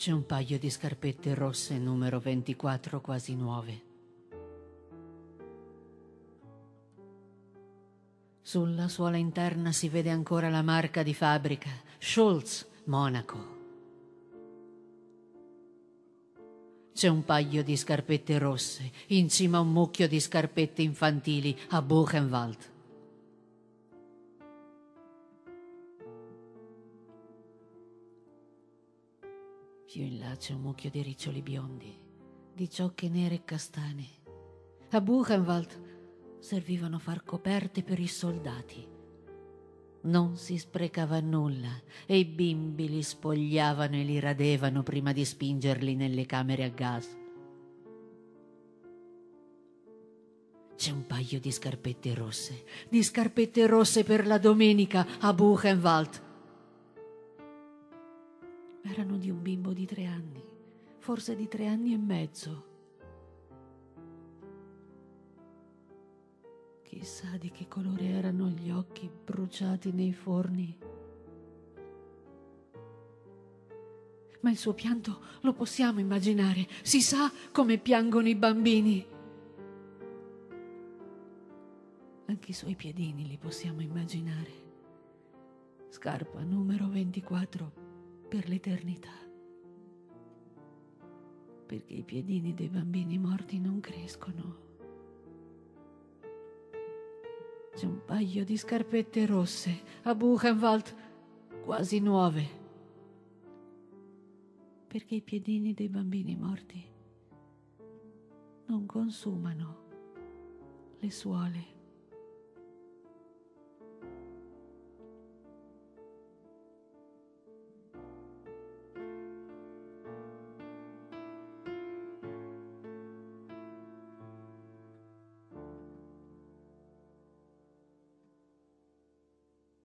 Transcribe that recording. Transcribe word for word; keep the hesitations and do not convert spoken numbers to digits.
C'è un paio di scarpette rosse numero ventiquattro quasi nuove. Sulla suola interna si vede ancora la marca di fabbrica, Schultz, Monaco. C'è un paio di scarpette rosse in cima a un mucchio di scarpette infantili a Buchenwald. Più in là c'è un mucchio di riccioli biondi, di ciocche nere e castane. A Buchenwald servivano far coperte per i soldati. Non si sprecava nulla e i bimbi li spogliavano e li radevano prima di spingerli nelle camere a gas. C'è un paio di scarpette rosse, di scarpette rosse per la domenica a Buchenwald. Erano di un bimbo di tre anni, forse di tre anni e mezzo. Chissà di che colore erano gli occhi bruciati nei forni. Ma il suo pianto lo possiamo immaginare. Si sa come piangono i bambini. Anche i suoi piedini li possiamo immaginare. Scarpa numero ventiquattro per l'eternità. Perché i piedini dei bambini morti non crescono. C'è un paio di scarpette rosse a Buchenwald, quasi nuove, perché i piedini dei bambini morti non consumano le suole.